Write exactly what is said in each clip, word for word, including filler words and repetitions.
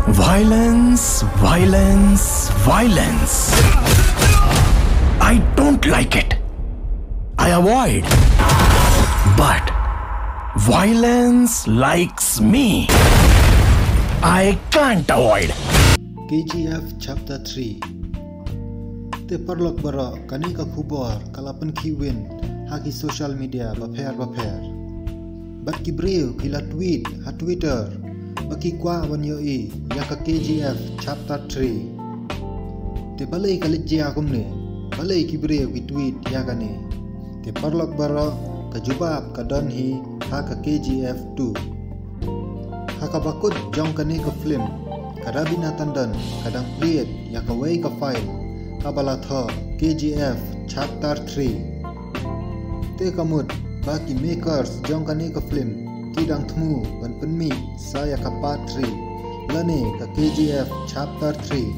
Violence, violence, violence. I don't like it. I avoid. But violence likes me. I can't avoid. K G F Chapter three. Te parlok bara kani ka khubor kalapan kiwin haki social media baper baper. Bat ki breu ki la tweet ha Twitter baki kwa wanyo i ya ka K G F Chapter three. Te balai kalijya kumne balai ki breu ki tweet ya kane. Te parlok bara ka jubab ka don hi ha ka K G F two. Ha ka bakut jong kane ka film kadabi na tandan kadang create ya ka way ka file kabala tho K G F Chapter three. Te kamut baki makers jong kane ka film tidang thmu ban penmi saya ka part three lane ka K G F Chapter three.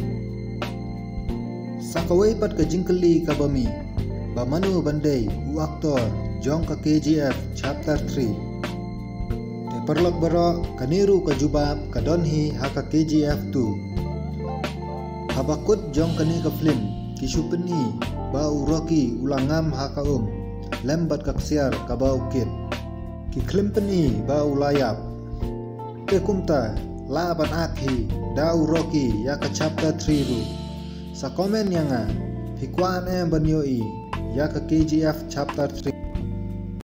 Sakaway pat ka jingkeli ka bami ba manu bandai u aktor jong ka K G F Chapter three. Te perlok baro kaniru ka jubab ka donhi ha ka K G F two. Habakut jong kani ka film kisupeni ba uroki ulangam ha ka um lembat ka ksiar ka ba ukit ki klimpeni ba ulayap. Te kumta laban akhi da uroki ya ka Chapter three ru. Sa komen yang a hikwan em banyoi ya ka K G F Chapter three.